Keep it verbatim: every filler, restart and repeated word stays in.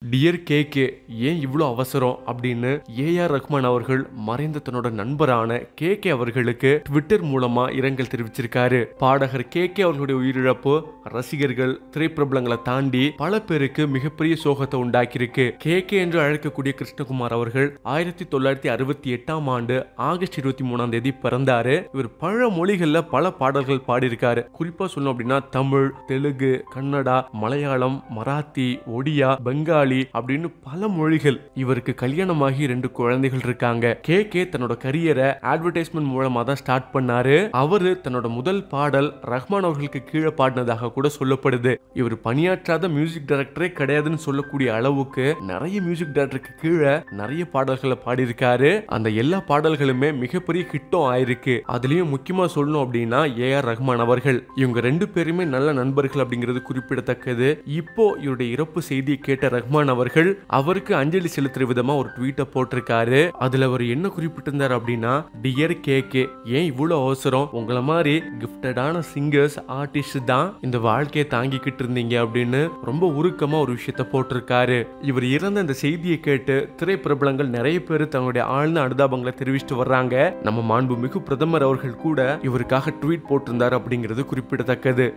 Dear K K, ஏன் இவ்வளோ அவசரம் அப்படின்னு ஏஆர் ரஹ்மான் அவர்கள் மறைந்த தன்னோட நண்பரான கே கே அவர்களுக்கு ட்விட்டர் மூலமா இரங்கல் தெரிவிச்சிருக்காரு. பாடகர் கே கே அவர்களுடைய உயிரிழப்பு ரசிகர்கள், திரைப்பிரபலங்களை தாண்டி பல பேருக்கு மிகப்பெரிய சோகத்தை உண்டாக்கியிருக்கு. கே கே என்று அழைக்கக்கூடிய கிருஷ்ணகுமார் அவர்கள் ஆயிரத்தி தொள்ளாயிரத்தி அறுபத்தி எட்டாம் ஆண்டு ஆகஸ்ட் இருபத்தி மூணாம் தேதி பிறந்தாரு. இவர் பல மொழிகள்ல பல பாடல்கள் பாடியிருக்காரு. குறிப்பா சொல்லணும் அப்படின்னா தமிழ், தெலுங்கு, கன்னடா, மலையாளம், மராத்தி, ஒடியா, பெங்காலி அப்படின்னு பல மொழிகள். இவருக்கு கல்யாணமாகி ரெண்டு குழந்தைகள் இருக்காங்க. கே கே தன்னோட கரியரை அட்வர்டைஸ்மெண்ட் மூலமா தான் ஸ்டார்ட் பண்ணாரு. அவரு தன்னோட முதல் பாடல் ரஹ்மான் அவர்களுக்கு கீழே பாடினதாக கூட சொல்லப்படுது. இவர் பணியாற்றாத மியூசிக் டைரக்டரே கிடையாதுன்னு சொல்லக்கூடிய அளவுக்கு நிறைய மியூசிக் டைரக்டருக்கு கீழே நிறைய பாடல்களை பாடியிருக்காரு. அந்த எல்லா பாடல்களுமே மிகப்பெரிய ஹிட்டும் ஆயிருக்கு. அதுலயும் முக்கியமா சொல்லணும் அப்படின்னா ஏஆர் ரஹ்மான் அவர்கள். இவங்க ரெண்டு பேருமே நல்ல நண்பர்கள் அப்படிங்கிறது குறிப்பிடத்தக்கது. இப்போ இவருடைய இறப்பு செய்தியை கேட்ட ரஹ்மான் அவர்கள் அவருக்கு அஞ்சலி செலுத்துற விதமா ஒரு ட்வீட்டை போட்டிருக்காரு. அதுல அவர் என்ன குறிப்பிட்டிருந்தார் அப்படின்னா, டியர் கே கே, ஏன் இவ்வளவு அவசரம்? உங்களை மாதிரி கிஃப்டடான சிங்கர்ஸ், ஆர்டிஸ்ட் தான் இந்த வாழ்க்கையை தாங்கிக்கிட்டு இருந்தீங்க அப்படின்னு ரொம்ப உருக்கமா ஒரு விஷயத்த போட்டிருக்காரு. இவர் இறந்த இந்த செய்தியை கேட்டு திரைப்பிரபலங்கள் நிறைய பேர் தங்களுடைய ஆழ்ந்த அனுதாபங்களை தெரிவிச்சுட்டு வர்றாங்க. நம்ம மாண்புமிகு பிரதமர் அவர்கள் கூட இவருக்காக ட்வீட் போட்டிருந்தார் அப்படிங்கிறது குறிப்பிடத்தக்கது.